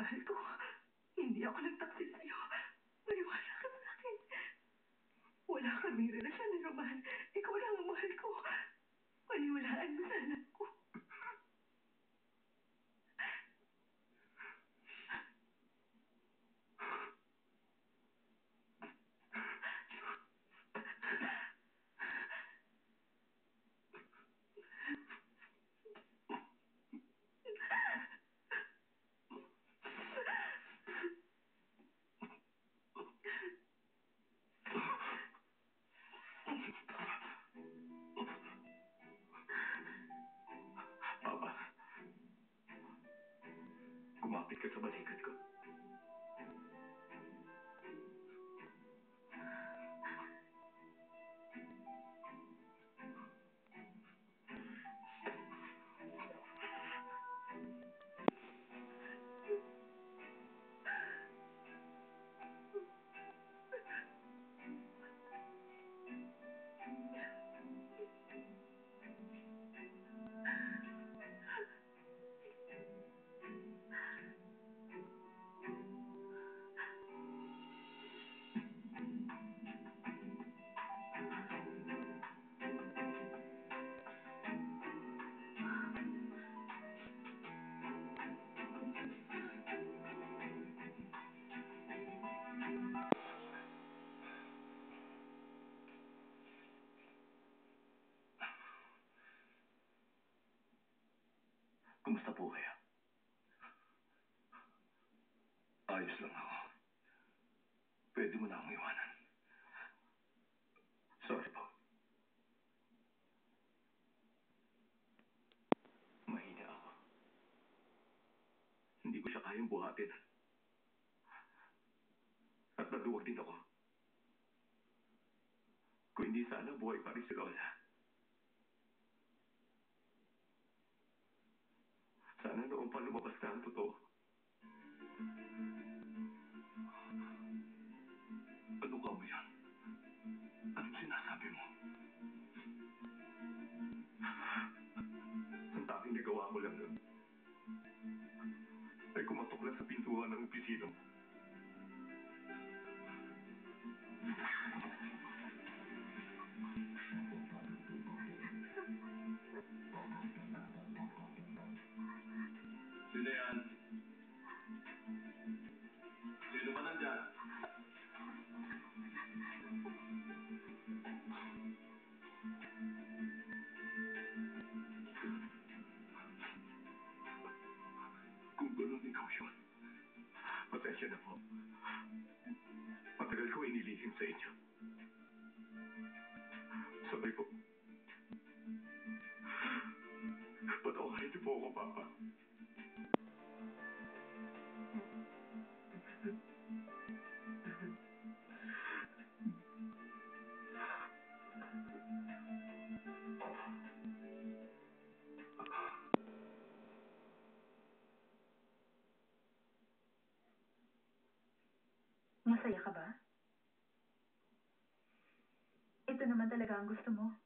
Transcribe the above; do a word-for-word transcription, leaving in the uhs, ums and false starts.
Mahal ko, hindi ako nagtaksil sa'yo. Maniwala ka sa akin. Wala kaming relasyon ni Roman. Ikaw lang ang mahal ko. Paniwalaan mo sana ako. Papa, kumapit ka sa balikat ko. Kumusta po kayo? Ayos lang ako. Pwede mo na akong iwanan. Sorry po. Mahina ako. Hindi ko siya kayang buhatin. At naduwag din ako. Kung hindi sana buhay pa rin si Lola. Sana noon pa lumabas na ang totoo. Ano ka mo yan? Anong sinasabi mo? Ang tanging nagawa mo lang nun ay kumatok lang sa pintuan ng opisina mo. Sino yan? Sino ba nandyan? Kung gano'n ikaw yun, pasensya na po. Matagal ko inilihim sa inyo. Sorry po. Patawarin niyo po ako, Papa. Masaya ka ba? Ito naman talaga ang gusto mo.